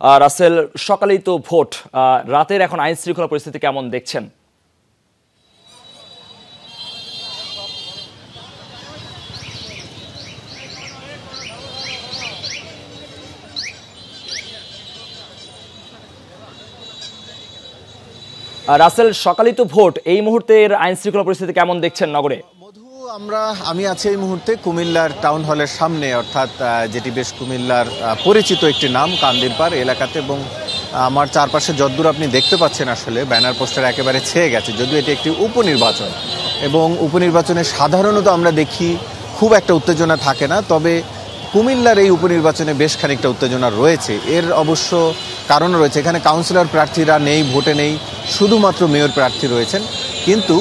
রাসেল, সকালেই তো ভোট, রাতের এখন আইন শৃঙ্খলা পরিস্থিতি কেমন দেখছেন? রাসেল, সকালেই তো ভোট, এই মুহূর্তের আইন শৃঙ্খলা পরিস্থিতি কেমন দেখছেন নগরে? আমি আছি এই মুহূর্তে কুমিল্লার টাউন হলের সামনে, অর্থাৎ যেটি বেশ কুমিল্লার পরিচিত একটি নাম কান্দিরপাড় এলাকাতে, এবং আমার চারপাশে যদ্দূর আপনি দেখতে পাচ্ছেন আসলে ব্যানার পোস্টার একেবারে ছেয়ে গেছে, যদিও এটি একটি উপনির্বাচন এবং উপনির্বাচনে সাধারণত আমরা দেখি খুব একটা উত্তেজনা থাকে না, তবে কুমিল্লার এই উপনির্বাচনে বেশ খানিকটা উত্তেজনা রয়েছে। এর অবশ্য কারণ রয়েছে, এখানে কাউন্সিলর প্রার্থীরা নেই, ভোটে নেই, শুধুমাত্র মেয়র প্রার্থী রয়েছেন। কিন্তু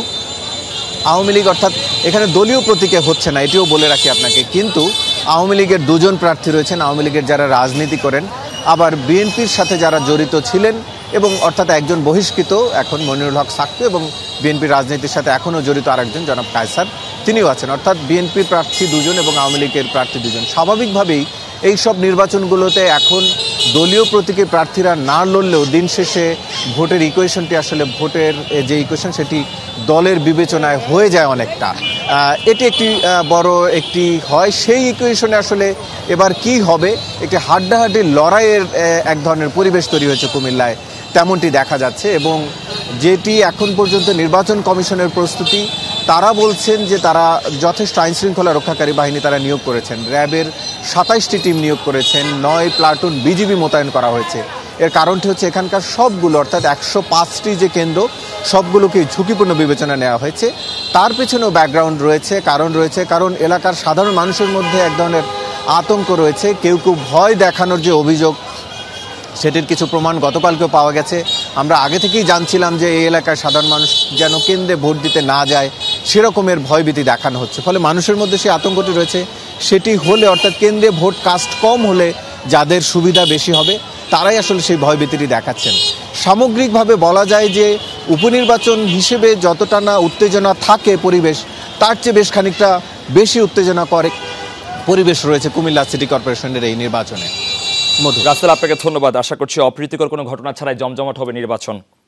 আওয়ামী লীগ, অর্থাৎ এখানে দলীয় প্রতীকে হচ্ছে না, এটিও বলে রাখি আপনাকে, কিন্তু আওয়ামী লীগের দুজন প্রার্থী রয়েছেন, আওয়ামী লীগের যারা রাজনীতি করেন, আবার বিএনপির সাথে যারা জড়িত ছিলেন, এবং অর্থাৎ একজন বহিষ্কৃত এখন মনিরুল হক সাক্তু, এবং বিএনপির রাজনীতির সাথে এখনও জড়িত আরেকজন জনাব কায়সার, তিনিও আছেন। অর্থাৎ বিএনপির প্রার্থী দুজন এবং আওয়ামী লীগের প্রার্থী দুজন। স্বাভাবিকভাবেই এই সব নির্বাচনগুলোতে এখন দলীয় প্রতীকের প্রার্থীরা না লড়লেও দিন শেষে ভোটের ইকুয়েশনটি, আসলে ভোটের যে ইকুয়েশন সেটি দলের বিবেচনায় হয়ে যায় অনেকটা। এটি একটি বড় একটি হয়, সেই ইকুয়েশনে আসলে এবার কি হবে, একটি হাড্ডাহাড্ডি লড়াইয়ের এক ধরনের পরিবেশ তৈরি হয়েছে কুমিল্লায়, তেমনটি দেখা যাচ্ছে। এবং যেটি এখন পর্যন্ত নির্বাচন কমিশনের প্রস্তুতি, তারা বলছেন যে তারা যথেষ্ট আইনশৃঙ্খলা রক্ষাকারী বাহিনী তারা নিয়োগ করেছেন, র্যাবের 27টি টিম নিয়োগ করেছেন, 9 প্লাটুন বিজিবি মোতায়েন করা হয়েছে। এর কারণটি হচ্ছে এখানকার সবগুলো, অর্থাৎ 105টি যে কেন্দ্র, সবগুলোকে ঝুঁকিপূর্ণ বিবেচনা নেওয়া হয়েছে। তার পেছনেও ব্যাকগ্রাউন্ড রয়েছে, কারণ এলাকার সাধারণ মানুষের মধ্যে এক ধরনের আতঙ্ক রয়েছে। কেউ কেউ ভয় দেখানোর যে অভিযোগ, সেটির কিছু প্রমাণ গতকালকেও পাওয়া গেছে। আমরা আগে থেকেই জানছিলাম যে এই এলাকার সাধারণ মানুষ যেন কেন্দ্রে ভোট দিতে না যায়, সেরকমের ভয়ভীতি দেখানো হচ্ছে। ফলে মানুষের মধ্যে সেই আতঙ্কটি রয়েছে। সেটি হলে, অর্থাৎ কেন্দ্রে ভোট কাস্ট কম হলে যাদের সুবিধা বেশি হবে, তারাই আসলে সেই ভয়ভীতিটি দেখাচ্ছেন। সামগ্রিকভাবে বলা যায় যে উপনির্বাচন হিসেবে যতটা না উত্তেজনা থাকে পরিবেশ, তার চেয়ে বেশ খানিকটা বেশি উত্তেজনা করে পরিবেশ রয়েছে কুমিল্লা সিটি কর্পোরেশনের এই নির্বাচনে। রাসেল, আপনাকে ধন্যবাদ। আশা করছি অপ্রীতিকর কোনো ঘটনা ছাড়াই জমজমাট হবে নির্বাচন।